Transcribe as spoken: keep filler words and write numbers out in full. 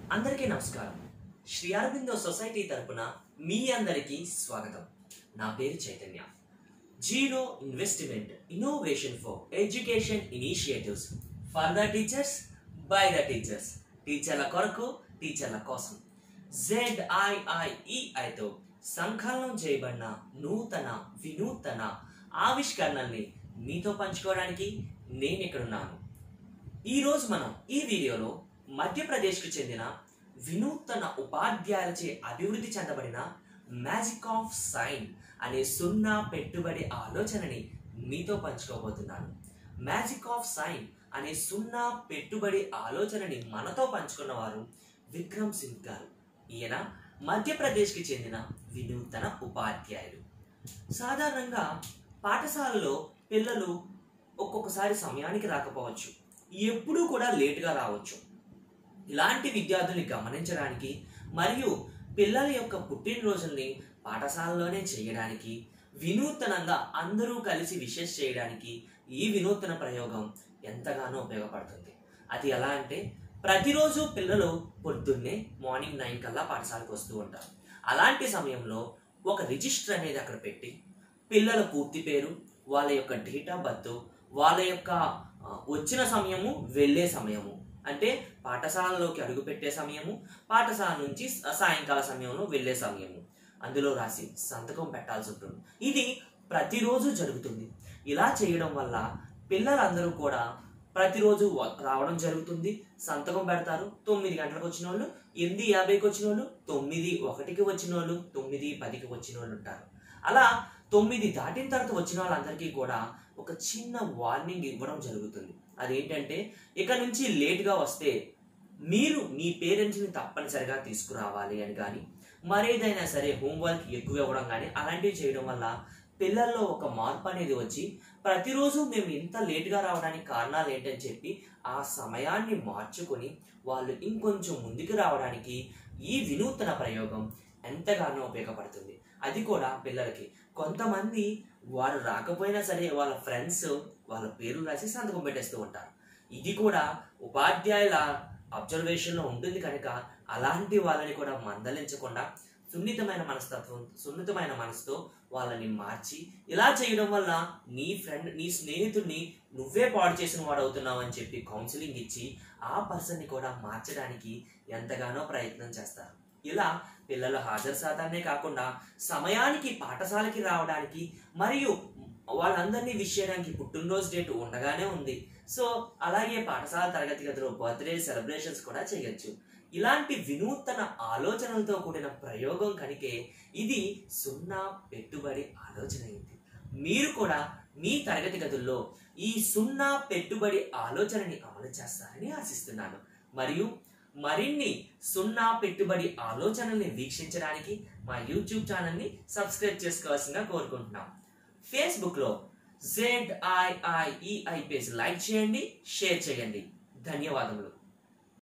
అందరికీ నమస్కారం. శ్రీ అరబిందో సొసైటీ తరపున మీ అందరికీ స్వాగతం. నా పేరు Chaitanya. Zero investment innovation for education initiatives for the teachers by the teachers. టీచర్ల కొరకు టీచర్ల కోసం జెడ్ఐఐఈఐతో సంకలనం చేయబడిన నూతన వినూతన ఆవిష్కరణల్ని మీతో పంచుకోవడానికి నేను ఇక్కడున్నాను. ఈరోజు మనం ఈ వీడియోలో మధ్యప్రదేశ్కు చెందిన వినూతన ఉపాధ్యాయులచే అభివృద్ధి చెందబడిన మ్యాజిక్ ఆఫ్ సైన్ అనే సున్నా పెట్టుబడి ఆలోచనని మీతో పంచుకోబోతున్నాను. మ్యాజిక్ ఆఫ్ సైన్ అనే సున్నా పెట్టుబడి ఆలోచనని మనతో పంచుకున్న వారు విక్రమ్ సింగ్ గారు. ఈయన మధ్యప్రదేశ్కి చెందిన వినూతన ఉపాధ్యాయులు. సాధారణంగా పాఠశాలలో పిల్లలు ఒక్కొక్కసారి సమయానికి రాకపోవచ్చు, ఎప్పుడూ కూడా లేటుగా రావచ్చు. ఇలాంటి విద్యార్థుల్ని గమనించడానికి మరియు పిల్లల యొక్క పుట్టినరోజుల్ని పాఠశాలలోనే చేయడానికి, వినూతనంగా అందరూ కలిసి విషెస్ చేయడానికి ఈ వినూతన ప్రయోగం ఎంతగానో ఉపయోగపడుతుంది. అది ఎలా అంటే, ప్రతిరోజు పిల్లలు పొద్దున్నే మార్నింగ్ నైన్ కల్లా పాఠశాలకు వస్తూ ఉంటారు. అలాంటి సమయంలో ఒక రిజిస్టర్ అనేది అక్కడ పెట్టి పిల్లల పూర్తి పేరు, వాళ్ళ యొక్క డేట్ ఆఫ్ బర్త్, వాళ్ళ యొక్క వచ్చిన సమయము, వెళ్ళే సమయము, అంటే పాఠశాలలోకి అడుగుపెట్టే సమయము, పాఠశాల నుంచి సాయంకాల సమయంలో వెళ్ళే సమయము అందులో రాసి సంతకం పెట్టాల్సి ఉంటుంది. ఇది ప్రతిరోజు జరుగుతుంది. ఇలా చేయడం వల్ల పిల్లలందరూ కూడా ప్రతిరోజు రావడం జరుగుతుంది, సంతకం పెడతారు. తొమ్మిది గంటలకు వచ్చిన వాళ్ళు, ఎనిమిది యాభైకి వచ్చిన వాళ్ళు, తొమ్మిది ఒకటికి వచ్చిన వాళ్ళు, తొమ్మిది పదికి వచ్చిన వాళ్ళు ఉంటారు. అలా తొమ్మిది దాటిన తర్వాత వచ్చిన వాళ్ళందరికీ కూడా ఒక చిన్న వార్నింగ్ ఇవ్వడం జరుగుతుంది. అదేంటంటే, ఇక నుంచి లేట్గా వస్తే మీరు మీ పేరెంట్స్ని తప్పనిసరిగా తీసుకురావాలి అని కానీ, మరేదైనా సరే హోంవర్క్ ఎక్కువ ఇవ్వడం కానీ అలాంటివి చేయడం వల్ల పిల్లల్లో ఒక మార్పు అనేది వచ్చి ప్రతిరోజు మేము ఇంత లేట్గా రావడానికి కారణాలు ఏంటని చెప్పి ఆ సమయాన్ని మార్చుకొని వాళ్ళు ఇంకొంచెం ముందుకు రావడానికి ఈ వినూతన ప్రయోగం ఎంతగానో ఉపయోగపడుతుంది. అది కూడా పిల్లలకి కొంతమంది వారు రాకపోయినా సరే వాళ్ళ ఫ్రెండ్స్ వాళ్ళ పేరు రాసి సంతకం పెట్టేస్తూ ఉంటారు. ఇది కూడా ఉపాధ్యాయుల అబ్జర్వేషన్లో ఉంటుంది కనుక అలాంటి వాళ్ళని కూడా మందలించకుండా సున్నితమైన మనస్తత్వం సున్నితమైన మనసుతో వాళ్ళని మార్చి, ఇలా చేయడం వల్ల నీ ఫ్రెండ్ నీ స్నేహితుడిని నువ్వే పాడు చేసిన వాడు అవుతున్నావు అని చెప్పి కౌన్సిలింగ్ ఇచ్చి ఆ పర్సన్ని కూడా మార్చడానికి ఎంతగానో ప్రయత్నం చేస్తారు. ఇలా పిల్లల హాజరు శాతాన్నే కాకుండా సమయానికి పాఠశాలకి రావడానికి మరియు వాళ్ళందరినీ విష్ చేయడానికి పుట్టినరోజు డేట్ ఉండగానే ఉంది. సో అలాగే పాఠశాల తరగతి గదిలో బర్త్డే సెలబ్రేషన్స్ కూడా చేయొచ్చు. ఇలాంటి వినూతన ఆలోచనలతో కూడిన ప్రయోగం కనుకే ఇది సున్నా పెట్టుబడి ఆలోచన అయింది. మీరు కూడా మీ తరగతి గదుల్లో ఈ సున్నా పెట్టుబడి ఆలోచనని అమలు చేస్తారని ఆశిస్తున్నాను. మరియు మరిన్ని సున్నా పెట్టుబడి ఆలోచనల్ని వీక్షించడానికి మా యూట్యూబ్ ఛానల్ని సబ్స్క్రైబ్ చేసుకోవాల్సిందిగా కోరుకుంటున్నాం. ఫేస్బుక్లో జెడ్ఐఐఈఐ పేజ్ లైక్ చేయండి, షేర్ చేయండి. ధన్యవాదములు.